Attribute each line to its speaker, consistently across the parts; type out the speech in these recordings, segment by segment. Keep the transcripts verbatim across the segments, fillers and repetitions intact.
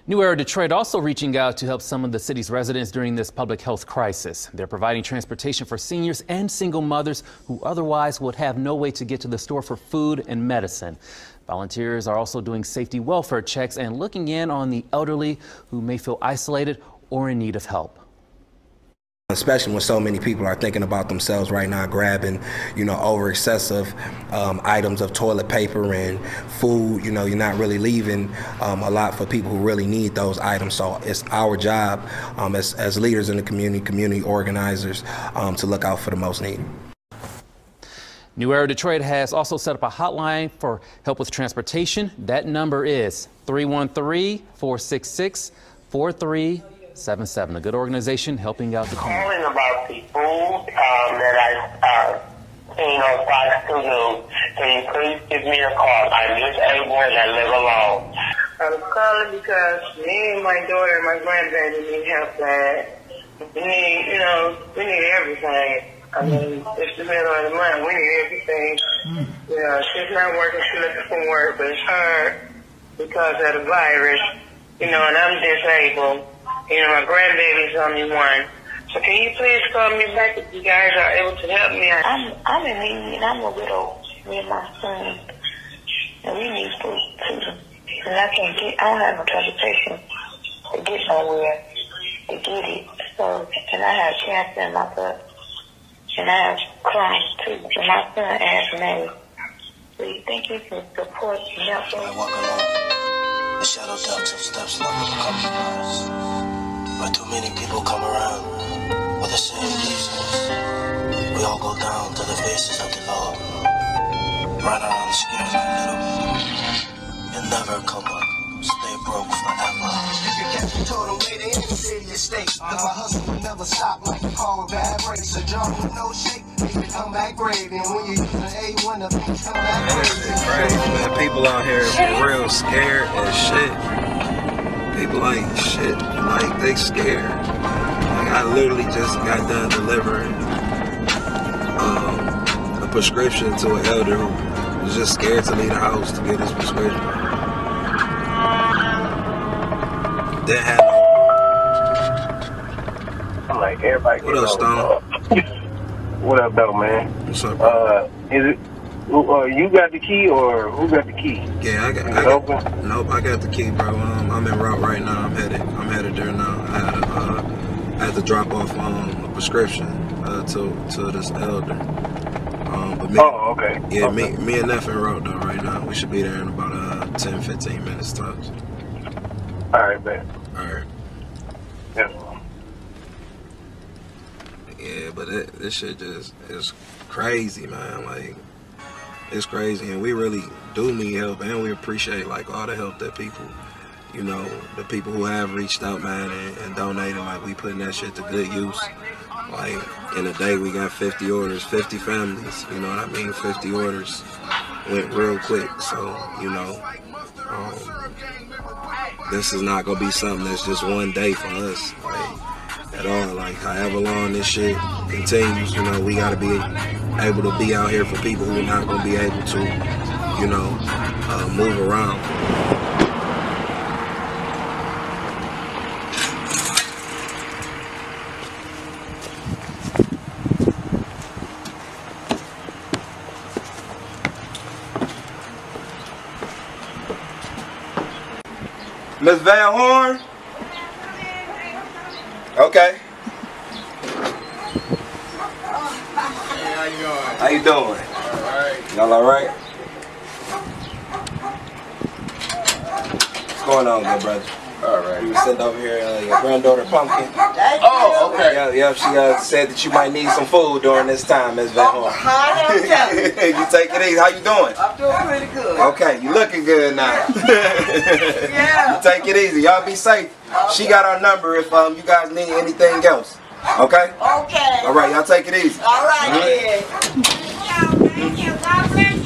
Speaker 1: New Era Detroit also reaching out to help some of the city's residents during this public health crisis. They're providing transportation for seniors and single mothers who otherwise would have no way to get to the store for food and medicine. Volunteers are also doing safety welfare checks and looking in on the elderly who may feel isolated or in need of help.
Speaker 2: Especially when so many people are thinking about themselves right now, grabbing, you know, over excessive um, items of toilet paper and food. You know, you're not really leaving um, a lot for people who really need those items. So it's our job um, as, as leaders in the community, community organizers, um, to look out for the most needy.
Speaker 1: New Era Detroit has also set up a hotline for help with transportation. That number is three one three, four six six, four three seven seven. A good organization helping out the community.
Speaker 3: Calling about the food um, that I uh, seen on Fox two News. Can you please give me a call? I'm disabled and I live alone. I was calling because me and my daughter and my grandbaby need help, bad. We need, you know, we need everything. I mean, it's depending on the money. We need everything. Mm. You know, she's not working. She's looking for work, but it's hard because of the virus. You know, and I'm disabled. You know, my grandbaby's only one. So can you please call me back if you guys are able to help me? I'm I'm in need, and I'm a widow. Me and my son, and we need food too. And I can't get. I don't have no transportation to get nowhere to get it. So, and I have cancer in my butt. And I have Crohn's too. And my son asked me, so you think you can support and help us?
Speaker 4: I walk alone. The shadow ducks of steps like a compromise. But too many people come around with the same reasons. We all go down to the faces of the law. Run around scared like little. And never come up. Stay broke forever.
Speaker 5: If you catch me total way, they in the city of state. Cause my hustle would never stop like a car with bad brakes. A jar with no shake, make me come back brave. And when you use an A one, the things come back crazy.
Speaker 6: It's crazy, man. People out here for real scared as shit. People like shit, like they scared. Like I literally just got done delivering um, a prescription to an elder who was just scared to leave the house to get his prescription. Didn't have no.
Speaker 3: I'm like, everybody.
Speaker 6: What up, Stone?
Speaker 3: What up, though, man?
Speaker 6: What's up, bro?
Speaker 3: Uh, is it? Uh, you got the key, or who got the key?
Speaker 6: Yeah, I got.
Speaker 3: Is
Speaker 6: I
Speaker 3: it
Speaker 6: got
Speaker 3: open?
Speaker 6: Nope, I got the key, bro. Um, I'm en route right now. I'm headed. I'm headed there now. I had to, uh, I had to drop off um, a prescription uh, to to this elder. Um, but me,
Speaker 3: oh, okay.
Speaker 6: Yeah,
Speaker 3: okay.
Speaker 6: me, me and Neff en route though right now. We should be there in about uh, ten, fifteen minutes tops.
Speaker 3: All right, man.
Speaker 6: All right.
Speaker 3: Yes.
Speaker 6: Yeah, but it, this shit just is crazy, man. Like. It's crazy, and we really do need help, and we appreciate like all the help that people, you know, the people who have reached out, man, and, and donated. Like we putting that shit to good use. Like in a day, we got fifty orders, fifty families. You know what I mean? fifty orders went real quick. So you know, um, this is not gonna be something that's just one day for us. Like, at all. Like however long this shit continues, you know, we gotta be able to be out here for people who are not gonna be able to, you know, uh, move around.
Speaker 2: Miss Van Horn? Okay.
Speaker 7: Hey, how you doing?
Speaker 2: How you doing?
Speaker 7: Alright.
Speaker 2: Y'all alright? What's going on, good brother?
Speaker 7: Alright.
Speaker 2: You were sitting over here, uh, your granddaughter Pumpkin.
Speaker 7: Oh, okay.
Speaker 2: Yeah, yeah, she uh, said that you might need some food during this time, Miss Van Horn. You take it easy. How you doing?
Speaker 8: I'm doing pretty good.
Speaker 2: Okay, you looking good now.
Speaker 8: Yeah.
Speaker 2: You take it easy. Y'all be safe. She got our number if um, you guys need anything else. Okay?
Speaker 8: Okay.
Speaker 2: All right, y'all take it easy.
Speaker 8: All right,
Speaker 2: mm-hmm.
Speaker 8: Thank you. God bless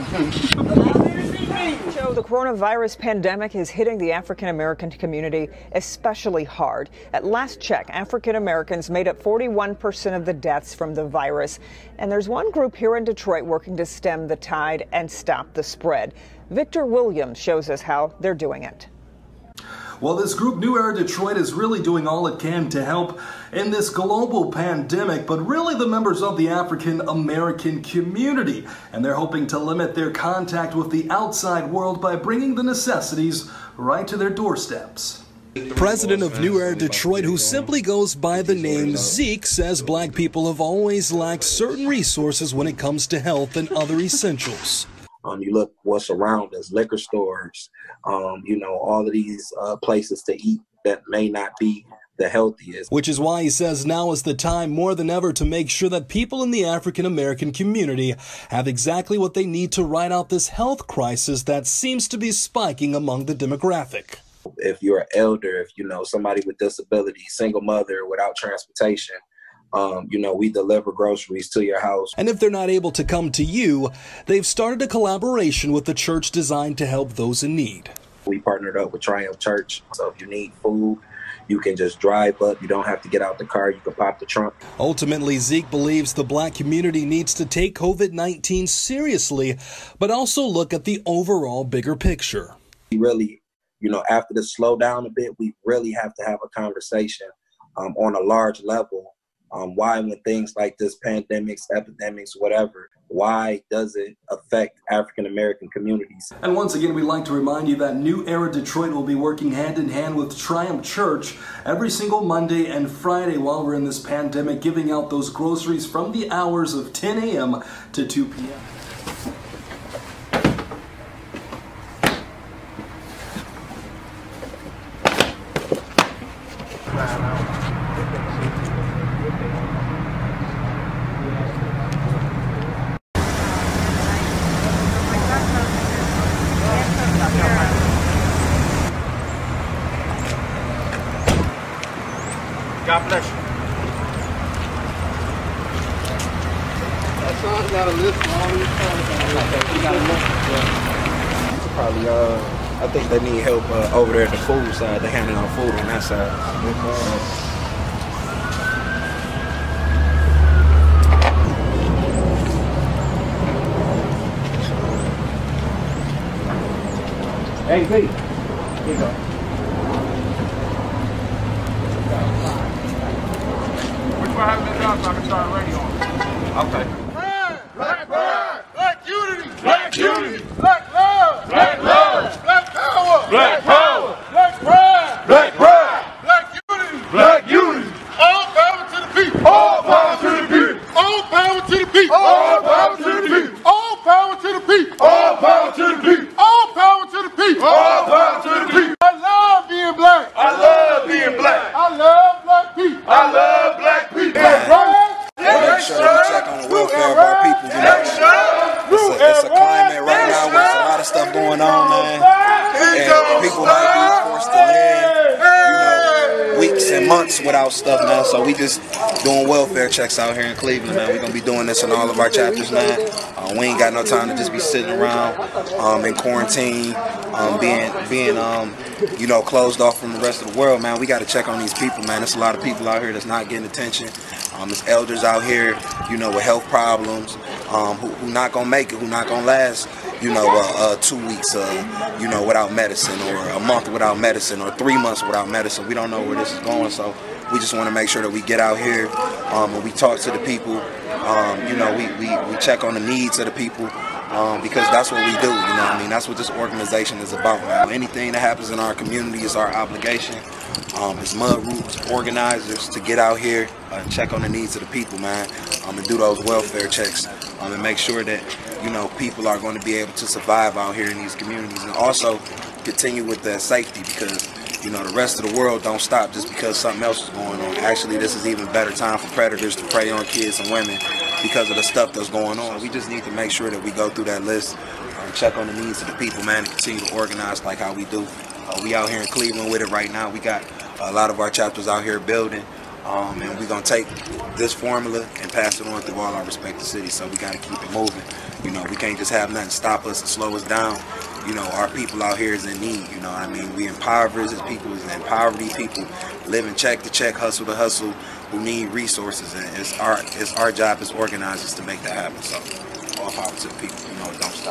Speaker 8: y'all.
Speaker 9: So the coronavirus pandemic is hitting the African American community especially hard. At last check, African Americans made up forty-one percent of the deaths from the virus. And there's one group here in Detroit working to stem the tide and stop the spread. Victor Williams shows us how they're doing it.
Speaker 10: Well, this group, New Era Detroit, is really doing all it can to help in this global pandemic, but really the members of the African American community. And they're hoping to limit their contact with the outside world by bringing the necessities right to their doorsteps. President of New Era Detroit, who simply goes by the name Zeke, says black people have always lacked certain resources when it comes to health and other essentials.
Speaker 2: Um, you look what's around us, liquor stores, um, you know, all of these uh, places to eat that may not be the healthiest. Which
Speaker 10: is why he says now is the time more than ever to make sure that people in the African American community have exactly what they need to ride out this health crisis that seems to be spiking among the demographic.
Speaker 2: If you're an elder, if you know somebody with disability, single mother without transportation, um, you know, we deliver groceries to your house.
Speaker 10: And if they're not able to come to you, they've started a collaboration with the church designed to help those in need.
Speaker 2: We partnered up with Triumph Church, so if you need food, you can just drive up. You don't have to get out the car. You can pop the trunk.
Speaker 10: Ultimately, Zeke believes the black community needs to take COVID nineteen seriously, but also look at the overall bigger picture.
Speaker 2: We really You know, after the slow down a bit, we really have to have a conversation um, on a large level. Um, why, when things like this, pandemics, epidemics, whatever, why does it affect African American communities?
Speaker 10: And once again, we'd like to remind you that New Era Detroit will be working hand in hand with Triumph Church every single Monday and Friday while we're in this pandemic, giving out those groceries from the hours of ten a m to two p m
Speaker 7: God bless you. That son's got a list of all these songs. You got a list.
Speaker 2: Probably, uh, I think they need help uh, over there at the food side. They're handing out food on that side.
Speaker 7: Hey, Pete. Here you go. Have been out so I can start a radio on.
Speaker 2: Okay.
Speaker 7: Pride, black pride, black unity, black unity, black love, black love, black power, black power, black pride, black pride, black unity, black unity. All power to the people. All power to the people. All power to the people. All power to the people. All power to the people. All power to the people. All power to the people. All power to the people. I love being black. I love being black. I love black people. I love black people.
Speaker 2: Make sure we check on the welfare of our people. You know, it's a, it's a climate right now where there's a lot of stuff going on, man. And people might be forced to live, you know, weeks and months without stuff, man. So we just doing welfare checks out here in Cleveland, man. We're gonna be doing this in all of our chapters, man. Uh, we ain't got no time to just be sitting around um, in quarantine, um, being being um, you know, closed off from the rest of the world, man. We got to check on these people, man. There's a lot of people out here that's not getting attention. Um, there's elders out here, you know, with health problems, um, who, who not gonna make it, who not gonna last, you know, uh, uh, two weeks, uh, you know, without medicine, or a month without medicine, or three months without medicine. We don't know where this is going, so we just want to make sure that we get out here um, and we talk to the people. Um, you know, we, we, we check on the needs of the people. Um, because that's what we do, you know what I mean? That's what this organization is about, man. Anything that happens in our community is our obligation um, as Mud Roots organizers to get out here and check on the needs of the people, man, um, and do those welfare checks um, and make sure that, you know, people are going to be able to survive out here in these communities, and also continue with that safety, because, you know, the rest of the world don't stop just because something else is going on. Actually, this is even better time for predators to prey on kids and women because of the stuff that's going on. We just need to make sure that we go through that list and check on the needs of the people, man, and continue to organize like how we do. Uh, we out here in Cleveland with it right now. We got a lot of our chapters out here building, um, and we're going to take this formula and pass it on through all our respective cities, so we got to keep it moving. You know, we can't just have nothing stop us and slow us down. You know, our people out here is in need, you know what I mean? We impoverished as people, in poverty, people living check to check, hustle to hustle, who need resources, and it's our, it's our job as organizers to make that happen. So, all power to the people, you know, don't stop.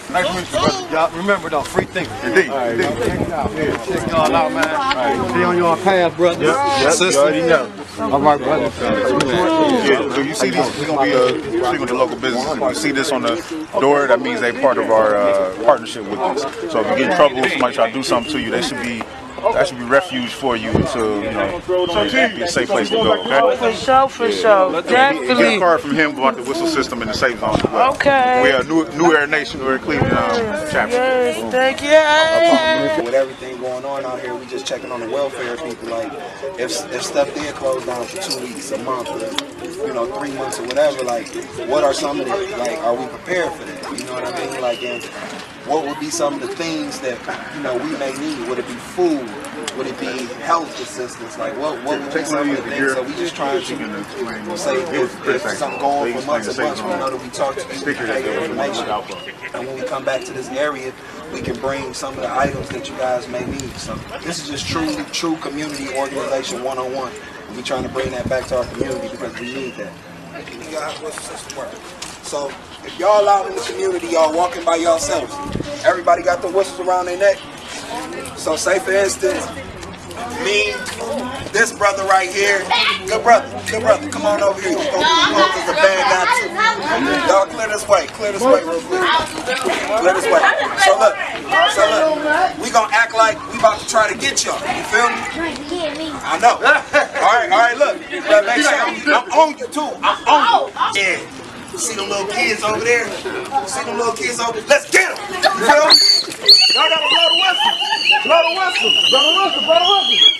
Speaker 11: Nice to meet you, brother. Y'all remember though, free thinkers. Indeed. All right, indeed. Check it out. Yeah, check y'all out, man. All right. Stay on your path, brother.
Speaker 12: Yep, yep,
Speaker 11: sister.
Speaker 12: You already know.
Speaker 11: All right, brother.
Speaker 12: Yeah, so you see these, we're going to be uh, speaking to local businesses. If you see this on the door, that means they're part of our uh, partnership with us. So if you get in trouble, somebody try to do something to you, they should be that should be refuge for you until, you know, so it be a safe place to go, okay?
Speaker 13: For sure, for sure.
Speaker 12: Yeah,
Speaker 13: Definitely.
Speaker 12: Get a card from him about the whistle system and the safe zone as well.
Speaker 13: Okay.
Speaker 12: We are New, New Era Nation, New Era Cleveland um, chapter.
Speaker 13: Yes, thank you.
Speaker 2: With everything going on out here, we just checking on the welfare of people. Like, if, if stuff did close down for two weeks, a month, or, you know, three months or whatever, like, what are some of the, like, are we prepared for that? You know what I mean? Like, and what would be some of the things that, you know, we may need? Would it be food? Would it be health assistance? Like, what, what would be some of the things? So we just trying to say if, if something going on for months and months, we know that we talk to people, we take your information. And when we come back to this area, we can bring some of the items that you guys may need. So this is just true, true community organization one on one. And we're trying to bring that back to our community because we need that. You guys, what's the system work? So if y'all out in the community, y'all walking by yourselves, everybody got the whistles around their neck. So say for instance, me, this brother right here, good brother, good brother, come on over here. You're gonna be smoke as a bad guy too. Y'all clear this way, clear this way real quick. Clear this way. So look, so look, we gonna act like we about to try to get y'all. You feel me? I know. Alright, alright, look. But make sure I'm on you too. I'm on you. Yeah. See them little kids over there? See them little kids over there? Let's get them! You feel me? Y'all gotta blow the whistle! Blow the whistle! Blow the whistle! Blow the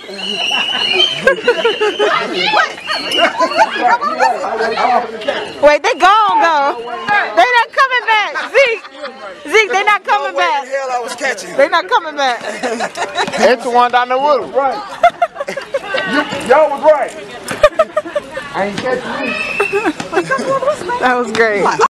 Speaker 13: whistle! Wait, they gone though. They not coming back. Zeke, Zeke, they not coming back.
Speaker 2: What the hell I was catching?
Speaker 13: They not coming back.
Speaker 11: That's the one down there with him. Right. Y'all was right. I ain't catching you.
Speaker 13: That was great.